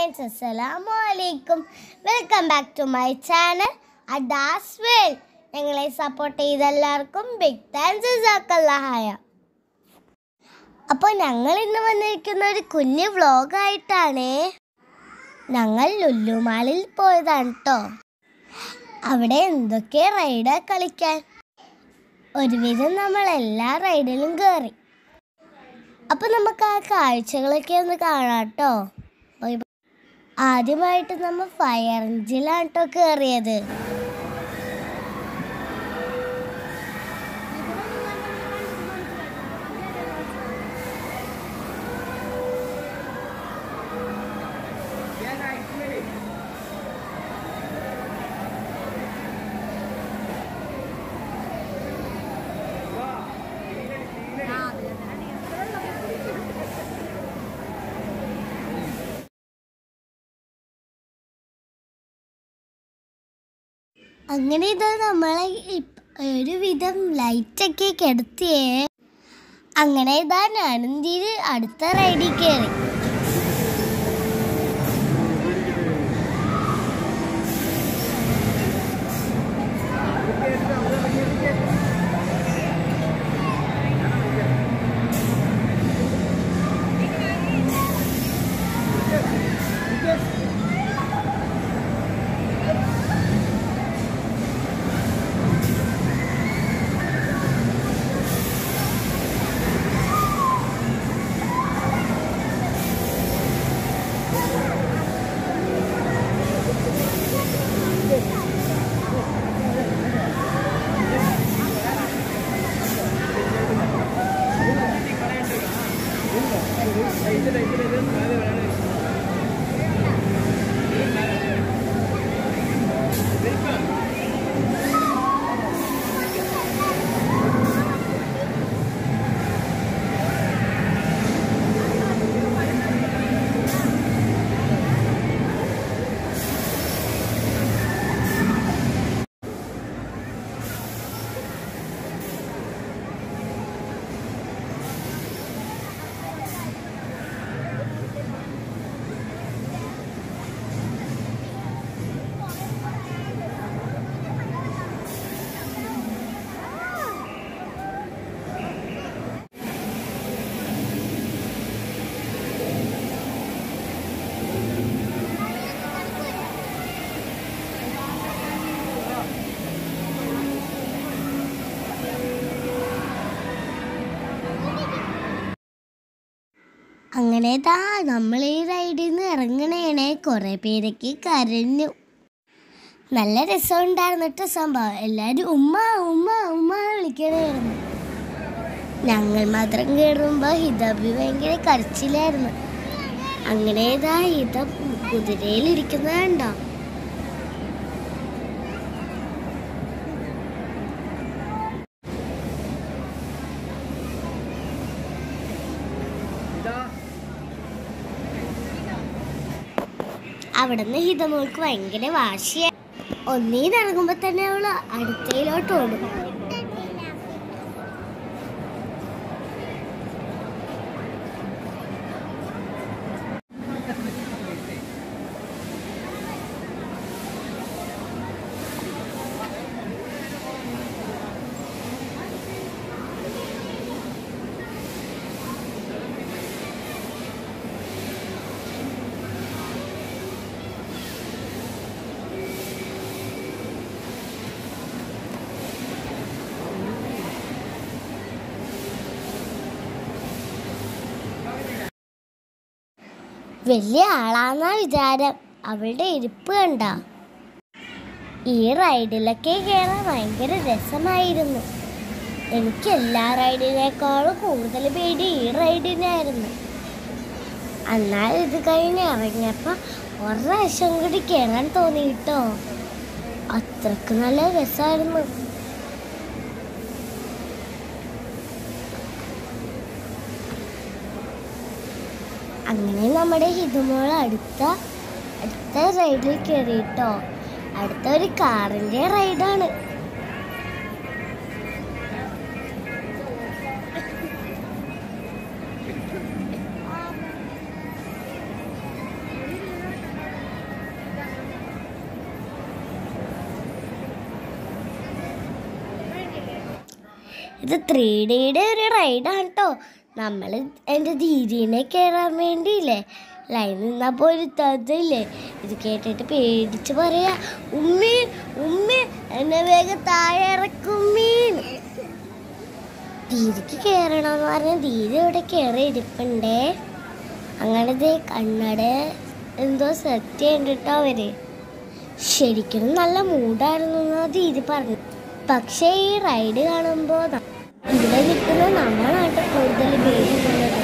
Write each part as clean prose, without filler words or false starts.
friends, Assalamualaikum. Welcome back to my channel adhas. ഞങ്ങളെ support ചെയ്ത എല്ലാവർക്കും ബിഗ് താങ്ക്സ് ജസാക്കല്ലാഹ്. അപ്പോൾ ഞങ്ങൾ ഇന്ന് വന്നിരിക്കുന്ന ഒരു കുഞ്ഞു വ്ളോഗായിട്ടാണ്. ഞങ്ങൾ ലുലു മാളിൽ പോയതാണ് കേട്ടോ. അവിടെ എന്തൊക്കെ റൈഡാ കളിക്കാൻ. ഒരുവിധം നമ്മൾ എല്ലാ റൈഡിലും കയറി. അപ്പോൾ നമുക്ക് ആ കാഴ്ചകളൊക്കെ ഒന്ന് കാണാം കേട്ടോ. ആദ്യമായിട്ട് നമ്മൾ ഫയർ എഞ്ചിനിലാണ് കേട്ടോ കയറിയത്. അങ്ങനെ ഇത് നമ്മളെ ഒരുവിധം ലൈറ്റൊക്കെ കെടുത്തിയേ. അങ്ങനെ ഇതാ ഞാനും അടുത്ത റൈഡിൽ കയറി. അങ്ങനെ നമ്മൾ ഈ റൈഡിൽ നിന്ന് ഇറങ്ങണേണേ. കുറേ പേരൊക്കെ കരഞ്ഞു. നല്ല രസമുണ്ടായിരുന്നു കേട്ടോ സംഭവം. എല്ലാവരും ഉമ്മ ഉമ്മ ഉമ്മ വിളിക്കണമായിരുന്നു. ഞങ്ങൾ മാത്രം കയറുമ്പോൾ ഹിതബി ഭയങ്കര കരച്ചിലായിരുന്നു. അങ്ങനെ ഹിത കുതിരയിലിരിക്കുന്നത് കണ്ടോ. അവിടുന്ന് ഹിതമോൾക്ക് ഭയങ്കര വാശിയായി. ഒന്നീന്ന് ഇറങ്ങുമ്പോൾ തന്നെ അവള് അടുത്തയിലോട്ട് ഓടും. വലിയ ആളാന്നാ വിചാരം. അവളുടെ ഇരിപ്പ് കണ്ട. ഈ റൈഡിലൊക്കെ കയറാൻ ഭയങ്കര രസമായിരുന്നു. എനിക്ക് എല്ലാ റൈഡിനേക്കാളും കൂടുതൽ പേടി ഈ റൈഡിനായിരുന്നു. എന്നാൽ ഇത് കഴിഞ്ഞ് ഇറങ്ങിയപ്പോൾ ഒരു പ്രാവശ്യം കൂടി കയറാൻ തോന്നി കേട്ടോ. അത്രക്ക് നല്ല രസമായിരുന്നു. അങ്ങനെ നമ്മുടെ ഹിതമോൾ അടുത്ത റൈഡിൽ കയറി കേട്ടോ. അടുത്ത ഒരു കാറിൻ്റെ റൈഡാണ്. ഇത് 3Dയുടെ ഒരു റൈഡാണ് കേട്ടോ. നമ്മൾ എൻ്റെ ദീദീനെ കയറാൻ വേണ്ടിയില്ലേ ലൈൻ നിന്നപ്പോൾ ഒരു തതില്ലേ ഇത് കേട്ടിട്ട് പേടിച്ച് പറയാ, ഉമ്മി ഉമ്മി എന്നെ വേഗം താഴെ ഇറക്കുമ്മീൻ. ദീദിക്ക് കയറണമെന്ന് പറഞ്ഞാൽ ദീദി ഇവിടെ കയറി ഇരിപ്പുണ്ടേ. അങ്ങനത്തെ കണ്ണട എന്തോ സെറ്റ് ചെയ്യണ്ടിട്ടോ അവര്. ശരിക്കും നല്ല മൂഡായിരുന്നു എന്നാ ദീദി പറഞ്ഞു. പക്ഷേ ഈ റൈഡ് കാണുമ്പോൾ ഇവിടെ നിൽക്കുന്ന നമ്മളായിട്ട് കൂടുതൽ പേടിക്കുന്നത്.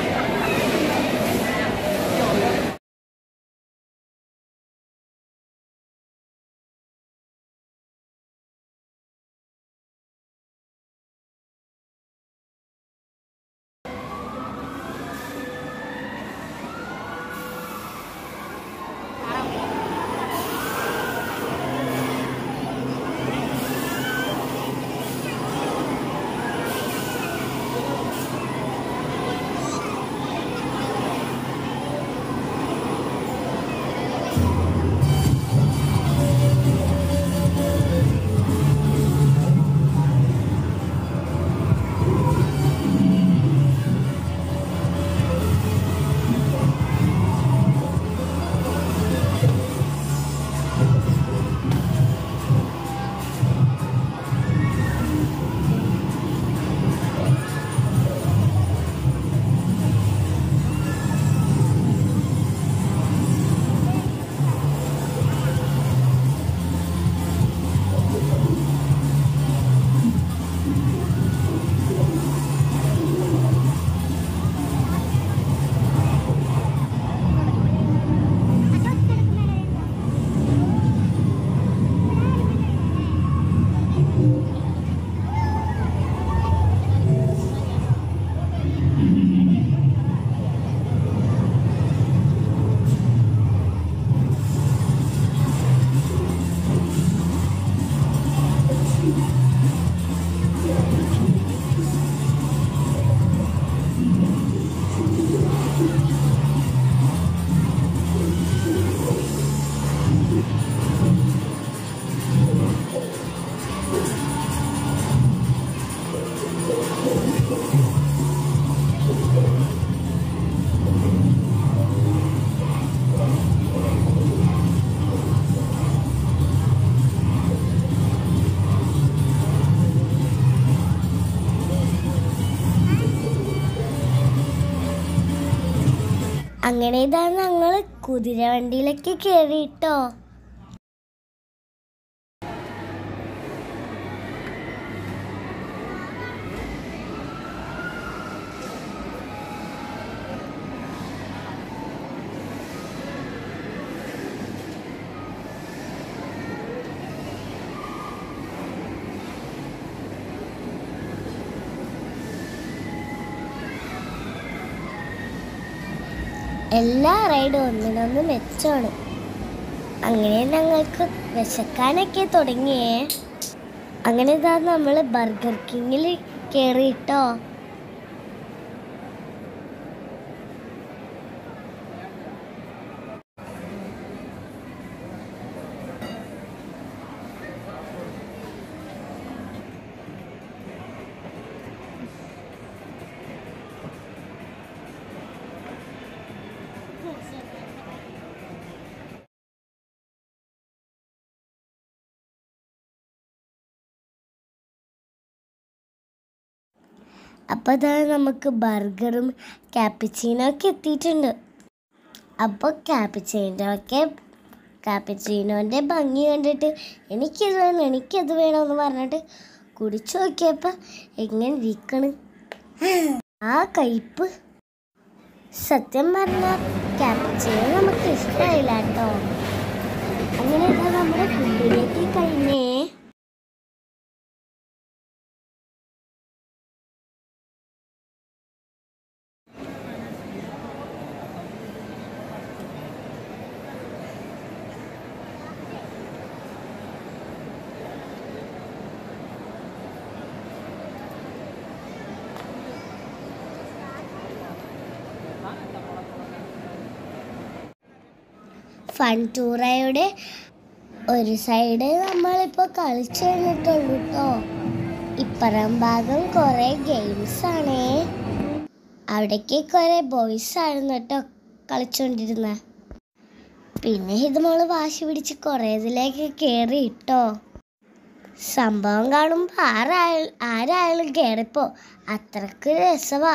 അങ്ങനെ ഇതാ ഞങ്ങൾ കുതിരവണ്ടിയിലേക്ക് കയറിയിട്ടോ. എല്ലാ റൈഡും ഒന്നിനൊന്ന് മെച്ചമാണ്. അങ്ങനെ ഞങ്ങൾക്ക് വിശക്കാനൊക്കെ തുടങ്ങിയേ. അങ്ങനെ ഇതാ നമ്മൾ ബർഗർ കിങ്ങിൽ കയറിയിട്ടോ. അപ്പോൾ അതാ നമുക്ക് ബർഗറും ക്യാപ്പിച്ചീനോ ഒക്കെ എത്തിയിട്ടുണ്ട്. അപ്പോൾ ക്യാപ്പിച്ചീനോൻ്റെ ഭംഗി കണ്ടിട്ട് എനിക്കത് വേണമെന്ന് പറഞ്ഞിട്ട് കുടിച്ചു നോക്കിയപ്പോൾ എങ്ങനെ ഇരിക്കണ് ആ കയ്പ്പ്. സത്യം പറഞ്ഞാൽ ക്യാപ്പിച്ചീനോ നമുക്ക് ഇഷ്ടമായില്ല കേട്ടോ. അങ്ങനെ നമ്മുടെ ഫുഡിലേക്ക് കഴിഞ്ഞേ. ഫൺ ടൂറയുടെ ഒരു സൈഡ് നമ്മളിപ്പോൾ കളിച്ചു കഴിഞ്ഞിട്ടുള്ളൂ കേട്ടോ. ഇപ്പുറം ഭാഗം കുറെ ഗെയിംസ് ആണേ. അവിടേക്ക് കുറെ ബോയ്സ് ആയിരുന്നു കേട്ടോ കളിച്ചോണ്ടിരുന്നത്. പിന്നെ ഇത് മോള് വാശി പിടിച്ച് കുറെ ഇതിലേക്ക് കയറി ഇട്ടോ. സംഭവം കാണുമ്പോൾ ആരായാലും കയറിപ്പോ, അത്രക്ക് രസവാ.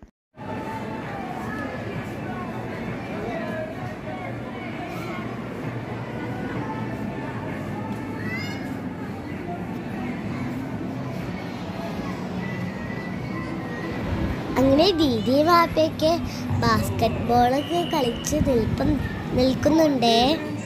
അങ്ങനെ ദീദിയും വാപ്പയൊക്കെ ബാസ്കറ്റ് ബോളൊക്കെ കളിച്ച് നിൽക്കുന്നുണ്ടേ.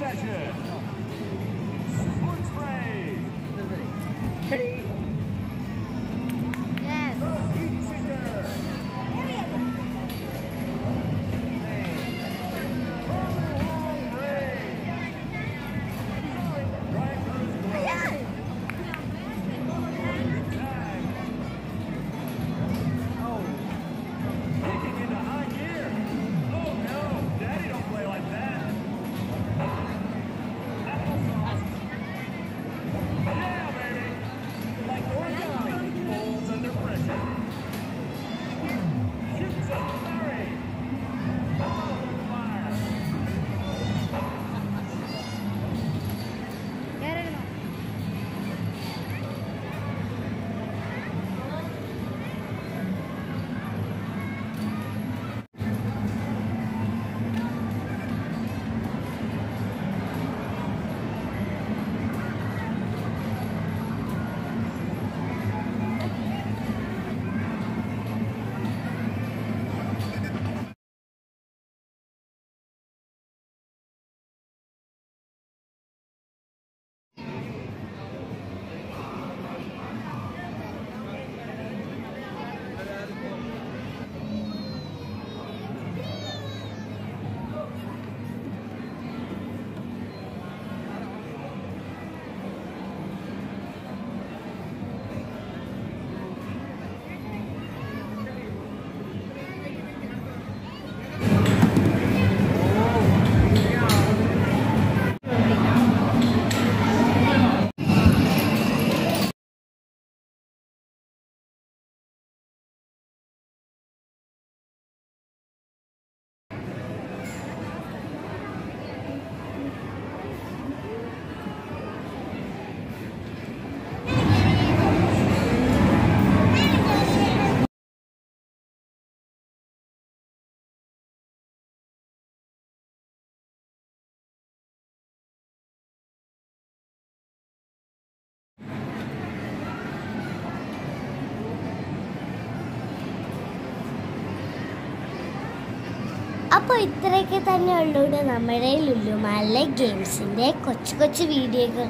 അപ്പോൾ ഇത്രയൊക്കെ തന്നെ ഉള്ളൂ നമ്മുടെ ലുലുമാളിലെ ഗെയിംസിൻ്റെ കൊച്ചു വീഡിയോകൾ.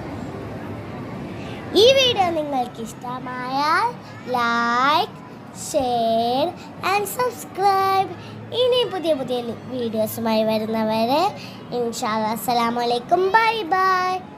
ഈ വീഡിയോ നിങ്ങൾക്ക് ഇഷ്ടമായാൽ ലൈക്ക്, ഷെയർ ആൻഡ് സബ്സ്ക്രൈബ്. ഇനി പുതിയ വീഡിയോസുമായി വരുന്നവരെ ഇൻഷാ അല്ലാഹ് അസ്സലാമു അലൈക്കും, ബൈ ബൈ.